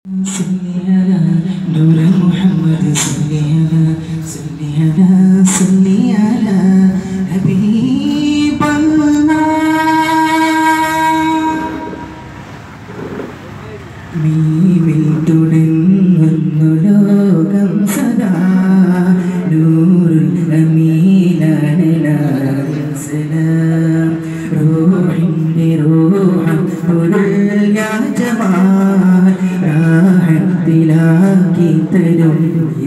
نور محمد صل على حبيب മീമിൽ തുടങ്ങുന്നു ലോകം സദാ നൂറുൽ അമീനാണ് സലാം റൂഹിന്റെ റൂഹം യാ ജമാൽ റാഹത്തിലാക്കി തരും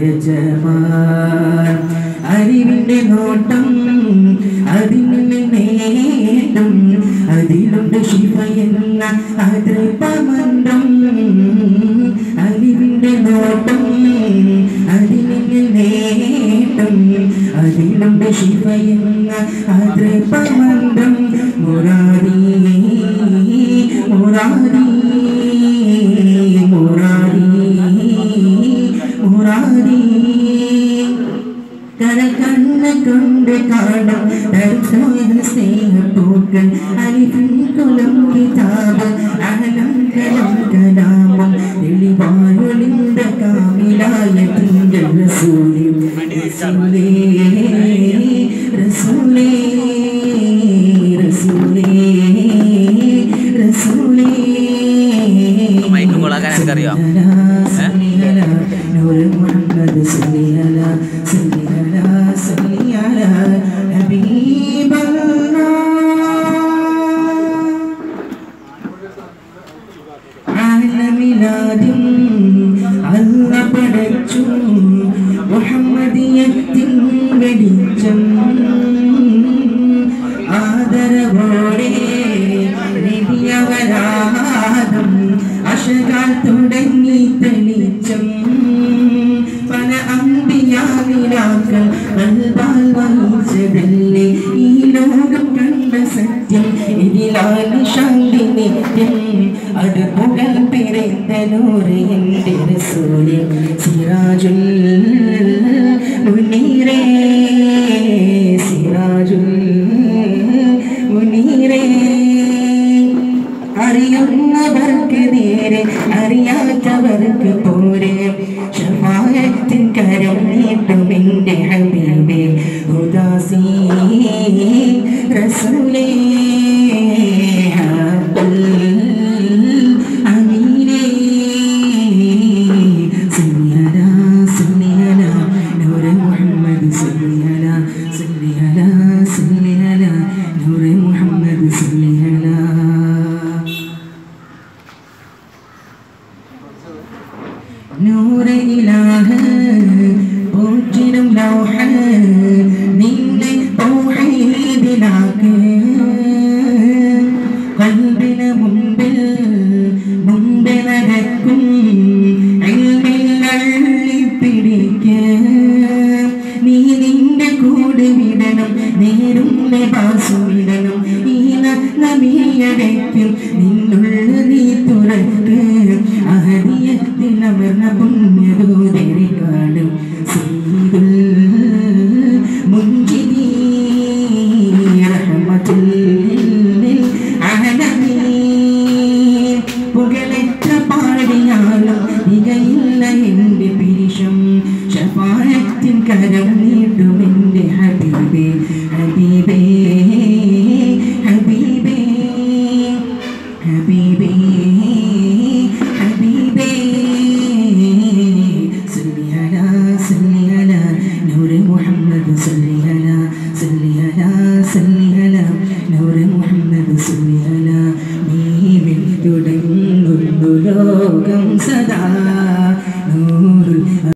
യജമാൻ അറിവിന്റെ നോട്ടം അതിന് നേടും അതിലുണ്ട് ശിവയെന്ന അതൃപമന്ത്രം അറിവിന്റെ നോട്ടം അതിന് നേടും അതിലുണ്ട് ശിവയെന്ന അതൃപമന്ത്രം മുരാരി മുരാരി മുരാരി മുരാരി കരകണ്ണ കൊണ്ട് കാണാം സ്നേഹപ്പൂക്കൾ അരികും കുലം കിതാബ് അഹലം കലം കലാമം തെളിവായൊളിന്ത കാമിലായ തിങ്കൾ റസൂലേ റസൂലേ റസൂലേ റസൂലേ റസൂലേ മൈക്ക് കൊളാക്കാൻ എനിക്കറിയാം നൂർ മുഹമ്മദ് സല്ലി അലാ അല്ല പടച്ചു മുഹമ്മദിയത്തിൻ വെളിച്ചം ആദരവോടെ നബിയവരാദം അശകാൽ തുടങ്ങി തെളിച്ചം പല അമ്പിയാവിലാക്കൾ നൽകാൽ വഹിച്ചതല്ലേ ഈ ലോകം കണ്ട സത്യം ഇതിലാണ് ശാന്തി നിത്യം അത് പുകൽ പിറந்த നൂറ് എൻ്റെ റസൂലേ സിറാജുൽ മുനീറേ സിറാജുൽ മുനീറേ അറിയുന്നവർക്ക് നേരെ അറിയാത്തവർക്ക് പോരെ ശഫാഅത്തിൻ കരം നീട്ടും എൻ്റെ ഹബീബേ ഹുദാസി റസൂലേ നൂറെ ഇലാഹ പോറ്റിനും ലൗഹ നിന്നെ തൗഹീദിലാക്ക് ഖൽബിന് മുമ്പിൽ മുമ്പേ നടക്കും ഇൽമിൽ അള്ളിപ്പിടിക്ക നീ നിന്റെ കൂടെ വിടണം നേരും നെബാസു വിടണം ഈ നബിയടയ്ക്കും നിന്നുള്ള നീ തുറക്ക് അഹദിയത്തിൽ അമർന്ന പുണ്യദൂതരെ കാണും സയ്യിദുൽ മുൻജിദീൻ റഹ്മത്തുൽ ലിൽ ആലമീൻ പുകഴെത്ര പാടിയാലും തികയില്ല എൻ്റെ പിരിശം ശഫാഅത്തിൻ കരം നീട്ടും എൻ്റെ ഹബീബേ ഹബീബേ ഹബീബേ ഹബീബേ ഹബീബേ സല്ലി അലാ നൂർ മുഹമ്മദ് സല്ലി അലാ നൂർ മുഹമ്മദ് സല്ലി അലാ മീമിൽ തുടങ്ങുന്നു ലോകം സദാ